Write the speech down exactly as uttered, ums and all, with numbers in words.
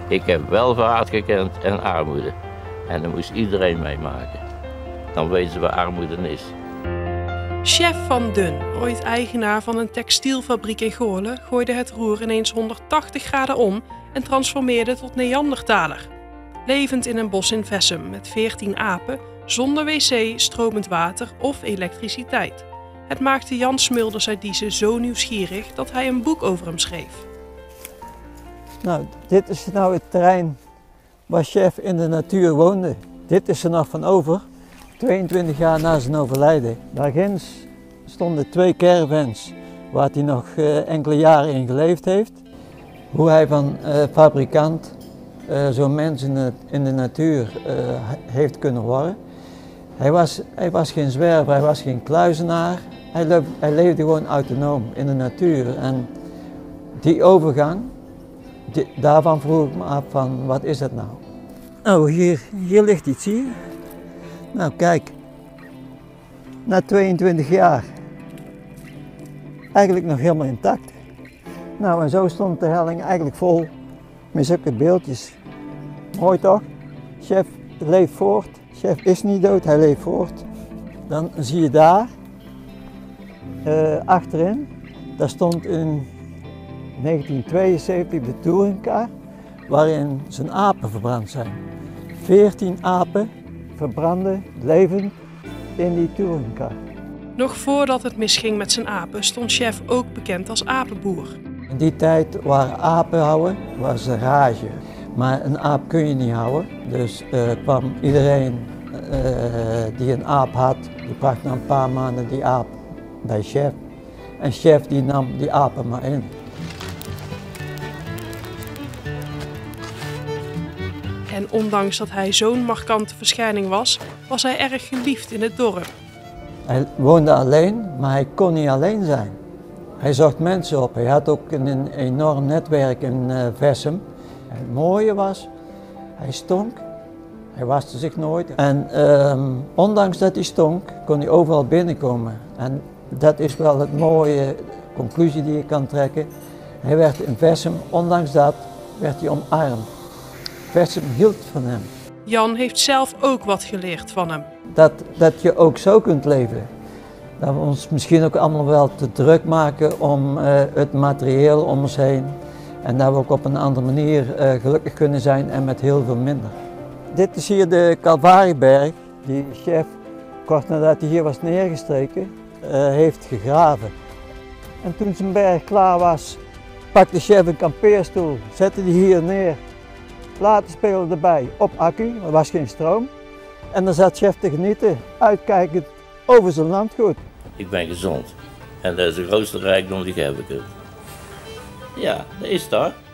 Ik heb welvaart gekend en armoede. En dat moest iedereen meemaken. Dan weten ze wat armoede is. Chef Van Dun, ooit eigenaar van een textielfabriek in Goorlen, gooide het roer ineens honderdtachtig graden om en transformeerde tot Neandertaler. Levend in een bos in Vessem met veertien apen, zonder wc, stromend water of elektriciteit. Het maakte Jan Smulders uit Diezen zo nieuwsgierig dat hij een boek over hem schreef. Nou, dit is nou het terrein waar Chef in de natuur woonde. Dit is er nog van over, tweeëntwintig jaar na zijn overlijden. Daar ginds stonden twee caravans waar hij nog uh, enkele jaren in geleefd heeft. Hoe hij van uh, fabrikant uh, zo'n mens in de, in de natuur uh, heeft kunnen worden. Hij was, hij was geen zwerver, hij was geen kluizenaar. Hij, leef, hij leefde gewoon autonoom in de natuur. En die overgang, die, daarvan vroeg ik me af van wat is dat nou? Nou, hier, hier ligt iets, zie je? Nou kijk, na tweeëntwintig jaar, eigenlijk nog helemaal intact. Nou en zo stond de helling eigenlijk vol met zulke beeldjes. Mooi toch? Chef leeft voort, Chef is niet dood, hij leeft voort. Dan zie je daar, uh, achterin, daar stond in negentien tweeënzeventig de touringcar waarin zijn apen verbrand zijn. veertien apen verbranden levend in die touringcar. Nog voordat het misging met zijn apen stond Chef ook bekend als apenboer. In die tijd waren apen houden was een rage. Maar een aap kun je niet houden. Dus uh, kwam iedereen uh, die een aap had, die bracht na een paar maanden die aap bij Chef. En Chef die nam die apen maar in. En ondanks dat hij zo'n markante verschijning was, was hij erg geliefd in het dorp. Hij woonde alleen, maar hij kon niet alleen zijn. Hij zocht mensen op. Hij had ook een, een enorm netwerk in uh, Vessem. En het mooie was, hij stonk. Hij waste zich nooit. En uh, ondanks dat hij stonk, kon hij overal binnenkomen. En dat is wel het mooie conclusie die je kan trekken. Hij werd in Vessem, ondanks dat, werd hij omarmd. Vessem hield van hem. Jan heeft zelf ook wat geleerd van hem. Dat, dat je ook zo kunt leven. Dat we ons misschien ook allemaal wel te druk maken om uh, het materieel om ons heen. En dat we ook op een andere manier uh, gelukkig kunnen zijn en met heel veel minder. Dit is hier de Calvarieberg die Chef, kort nadat hij hier was neergestreken, uh, heeft gegraven. En toen zijn berg klaar was, pakte Chef een kampeerstoel, zette die hier neer. Platenspelen erbij op accu, er was geen stroom. En dan zat Chef te genieten, uitkijkend over zijn landgoed. Ik ben gezond. En dat is de grootste rijkdom die ik hebben kunt. Ja, dat is dat.